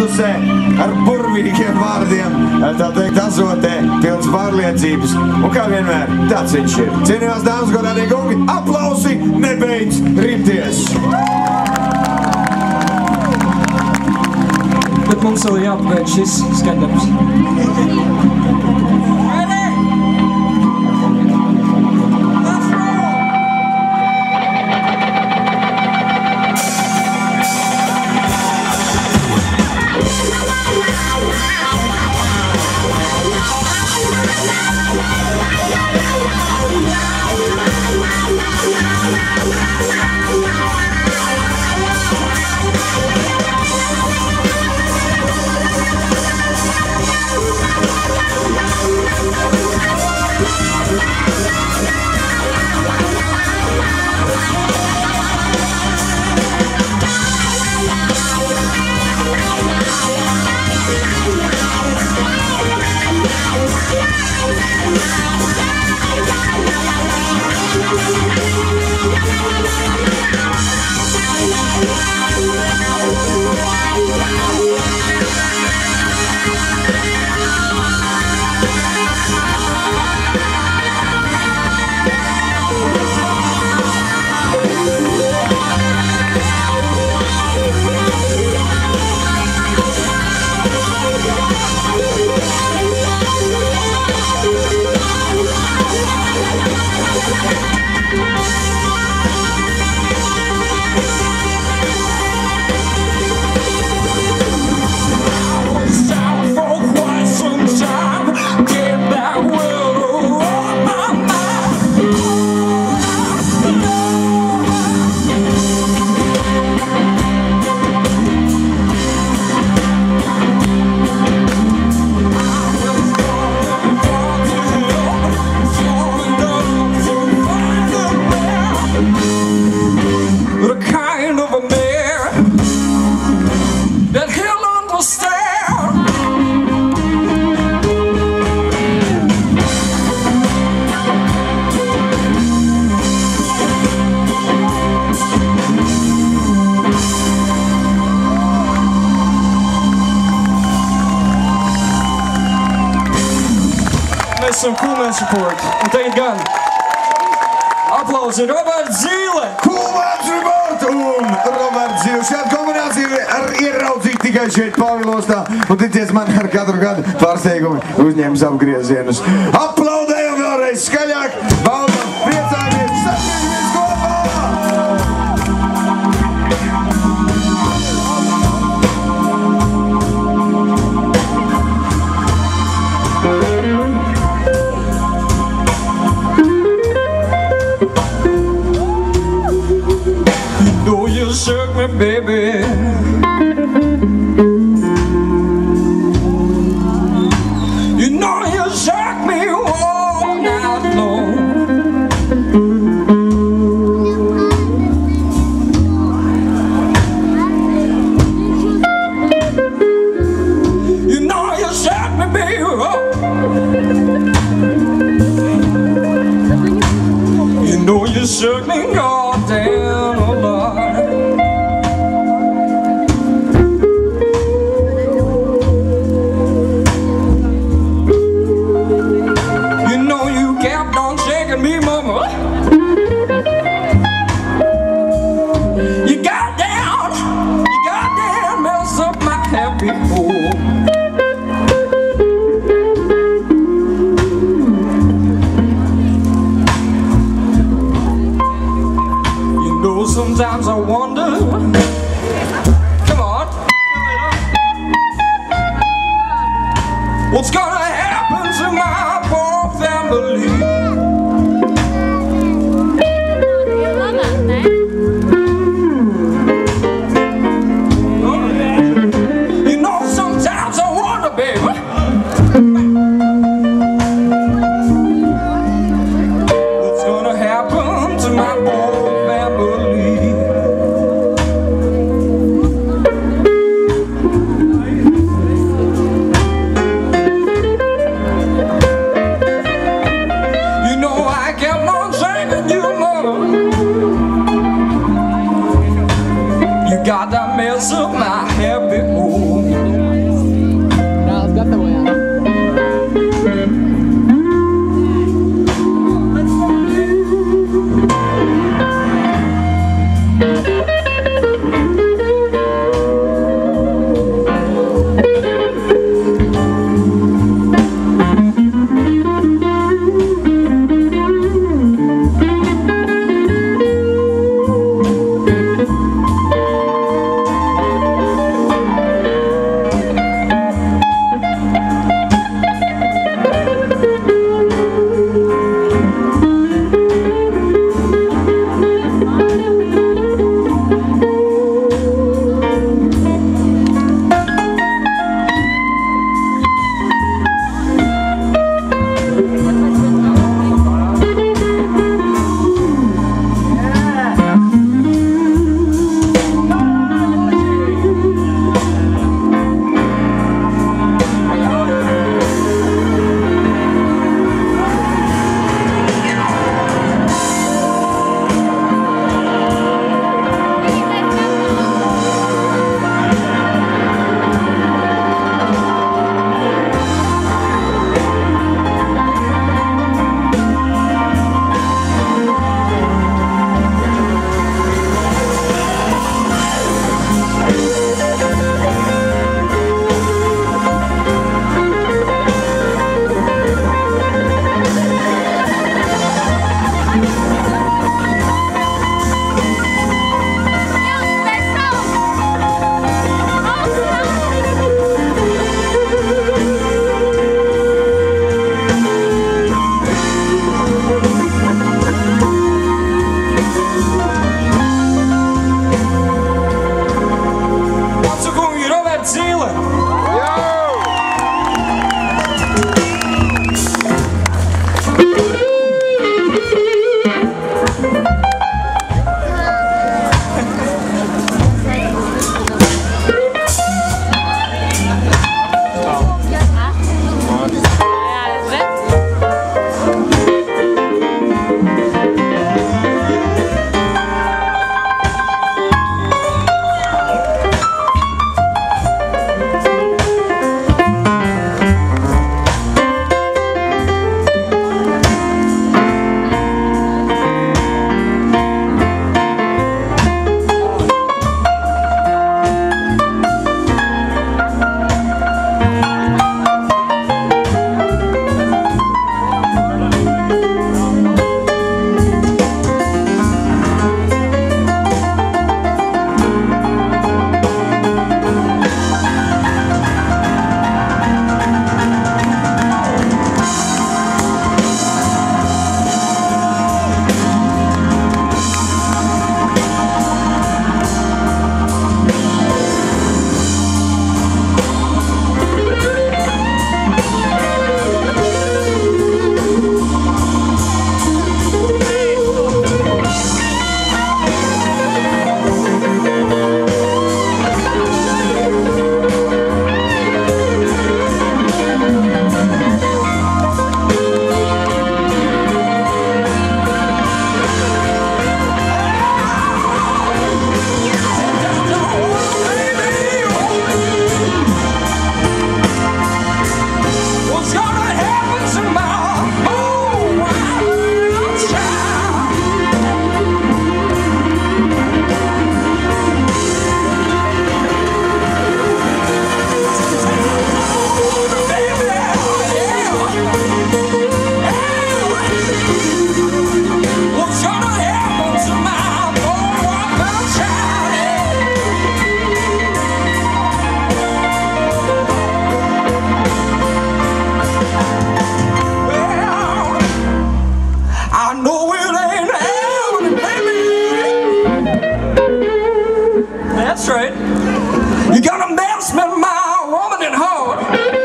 Ladusē ar burvīgiem vārdiem, tā teikt, azotē, pilns pārliecības. Un kā vienmēr, tāds viņš ir. Cienījumās dāmas, godātie kungi, aplausi nebeidz rimties! Bet mums vēl jāpabeidz šis skaņdarbs. Mēs esam Coolman Support. Un tagad gan aplausi Roberts Zīle. Coolman Support un Roberts Zīle. Šāda kombinācija ar ieraudzīt tikai šeit Pavilostā. Un ticiet man, ar katru gadu pārsteigumi uzņēmas apgriezienus. Aplaudējam vēlreiz skaļāk. Baudam, priecājamies, sasniegties kopā! You shook me, baby. You know you shook me all night long. You know you shook me, baby. You know you shook me all down a lot. Me, mama, you got down, mess up my happy home. You know, sometimes I wonder, come on, what's gonna happen to my poor family? What's gonna happen to my poor family? You know I kept on singing you, mother. You got to mess up my happy home. That's right. You gotta mess with my woman at heart.